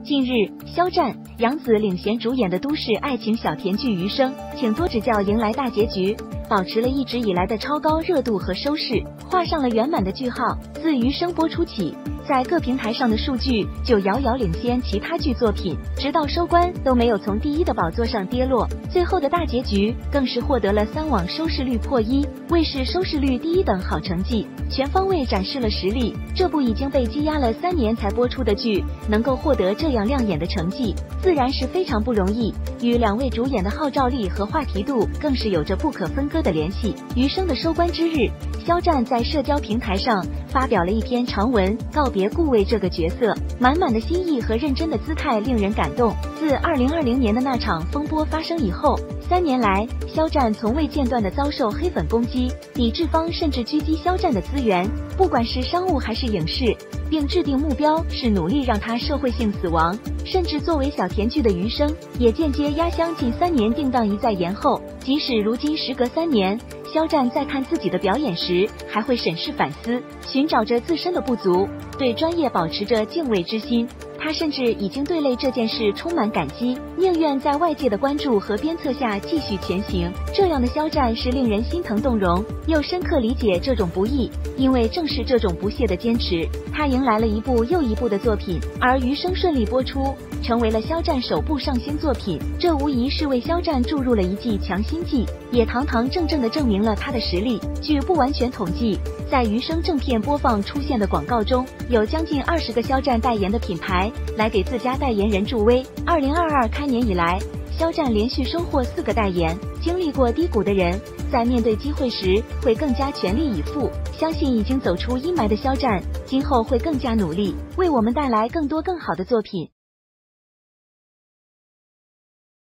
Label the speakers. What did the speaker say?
Speaker 1: 近日，肖战、杨紫领衔主演的都市爱情小甜剧《余生，请多指教》迎来大结局，保持了一直以来的超高热度和收视，画上了圆满的句号。自《余生》播出起，在各平台上的数据就遥遥领先其他剧作品，直到收官都没有从第一的宝座上跌落。最后的大结局更是获得了3网收视率破1，卫视收视率第1等好成绩，全方位展示了实力。这部已经被积压了3年才播出的剧，能够获得这样亮眼的成绩，自然是非常不容易。与2位主演的号召力和话题度更是有着不可分割的联系。余生的收官之日，肖战在社交平台上发表了一篇长文，告别顾魏这个角色，满满的心意和认真的姿态令人感动。自2020年的那场风波发生以后，3年来，肖战从未间断地遭受黑粉攻击，抵制方甚至狙击肖战的资源，不管是商务还是影视，并制定目标是努力让他社会性死亡。甚至作为小甜剧的余生，也间接压箱近3年定档一再延后。即使如今时隔3年，肖战在看自己的表演时，还会审视反思，寻找着自身的不足，对专业保持着敬畏之心。他甚至已经对这件事充满感激，宁愿在外界的关注和鞭策下继续前行。这样的肖战是令人心疼动容，又深刻理解这种不易，因为正是这种不懈的坚持，他迎来了一部又一部的作品，而余生顺利播出，成为了肖战首部上星作品。这无疑是为肖战注入了一剂强心剂，也堂堂正正地证明了他的实力。据不完全统计，在余生正片播放出现的广告中，有将近20个肖战代言的品牌来给自家代言人助威。2022开年以来，肖战连续收获4个代言。经历过低谷的人，在面对机会时会更加全力以赴。相信已经走出阴霾的肖战，今后会更加努力，为我们带来更多更好的作品。